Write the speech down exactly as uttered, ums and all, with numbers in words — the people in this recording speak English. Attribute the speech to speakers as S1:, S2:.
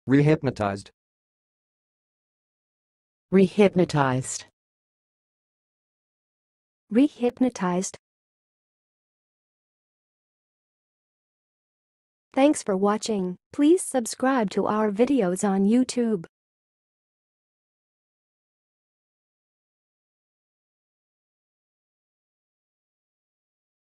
S1: Rehypnotized.
S2: Rehypnotized.
S3: Rehypnotized. Thanks for watching. Please subscribe to our videos on YouTube.